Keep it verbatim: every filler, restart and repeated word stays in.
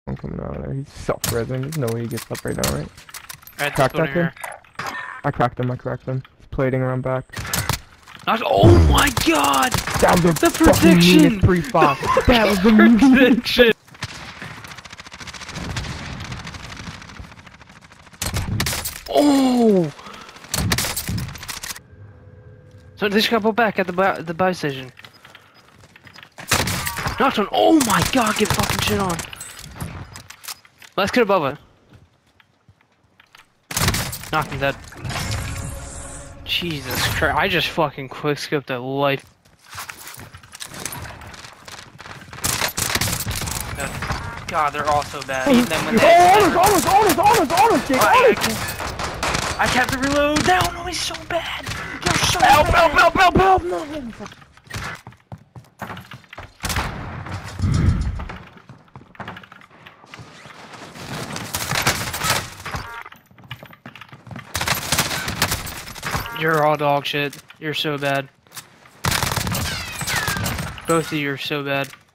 I'm coming out of there. He's self-resing. There's no way he gets up right now, right? Alright, Cracked this that kid? I cracked him, I cracked him. He's plating around back. Oh my god! Down the, The fucking prediction! meanest three five. That was the prediction! Oh! So they just got put back at the buy, the buy station. Knocked one. Oh my god, get fucking shit on. Let's get above it. Knocked him dead. Jesus Christ, I just fucking quick skipped a life. God, they're all so bad. Even them when they oh, honest, honest, honest, honest, honest, Jake, I, honest! I, I kept to reload. That one was so bad. You're so Help, bad. help, help, help, help! No. You're all dog shit. You're so bad. Both of you are so bad.